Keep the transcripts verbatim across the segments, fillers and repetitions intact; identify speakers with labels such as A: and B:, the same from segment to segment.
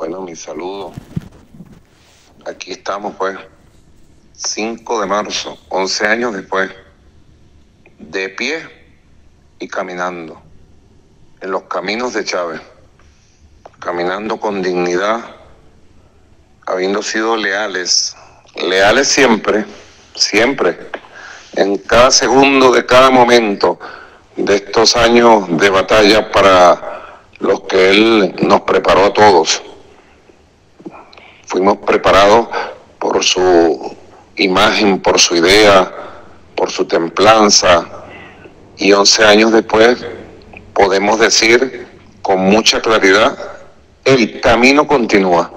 A: Bueno, mi saludo. Aquí estamos, pues, cinco de marzo, once años después, de pie y caminando en los caminos de Chávez, caminando con dignidad, habiendo sido leales, leales siempre, siempre, en cada segundo de cada momento de estos años de batalla para los que él nos preparó a todos. Fuimos preparados por su imagen, por su idea, por su templanza, y once años después podemos decir con mucha claridad: el camino continúa.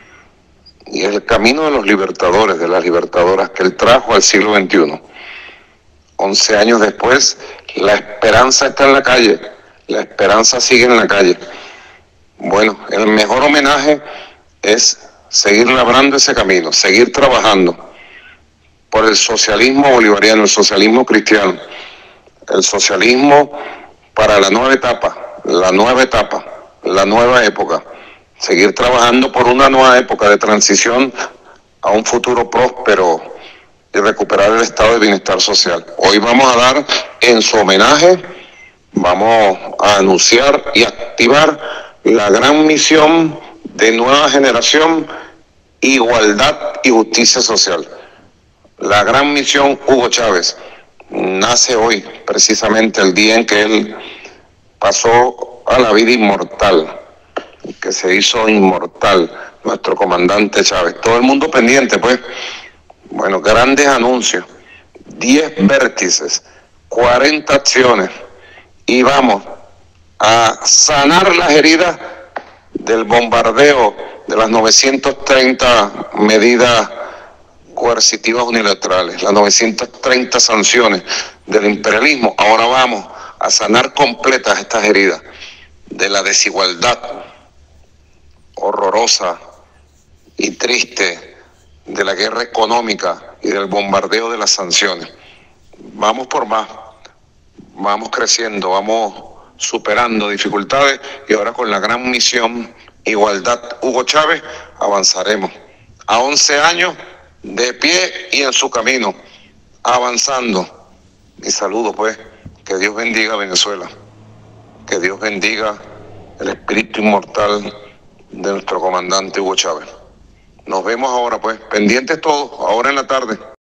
A: Y es el camino de los libertadores, de las libertadoras que él trajo al siglo veintiuno. Once años después, la esperanza está en la calle, la esperanza sigue en la calle. Bueno, el mejor homenaje es seguir labrando ese camino, seguir trabajando por el socialismo bolivariano, el socialismo cristiano, el socialismo para la nueva etapa, la nueva etapa, la nueva época. Seguir trabajando por una nueva época de transición a un futuro próspero y recuperar el estado de bienestar social. Hoy vamos a dar en su homenaje, vamos a anunciar y activar la gran misión de nueva generación, igualdad y justicia social. La gran misión Hugo Chávez nace hoy, precisamente el día en que él pasó a la vida inmortal, que se hizo inmortal, nuestro comandante Chávez. Todo el mundo pendiente, pues. Bueno, grandes anuncios, diez vértices, cuarenta acciones, y vamos a sanar las heridas del bombardeo de las novecientas treinta medidas coercitivas unilaterales, las novecientas treinta sanciones del imperialismo. Ahora vamos a sanar completas estas heridas de la desigualdad horrorosa y triste, de la guerra económica y del bombardeo de las sanciones. Vamos por más, vamos creciendo, vamos superando dificultades, y ahora con la gran misión Igualdad Hugo Chávez avanzaremos. A once años de pie y en su camino, avanzando. Mi saludo, pues, que Dios bendiga a Venezuela, que Dios bendiga el espíritu inmortal de nuestro comandante Hugo Chávez. Nos vemos ahora, pues, pendientes todos, ahora en la tarde.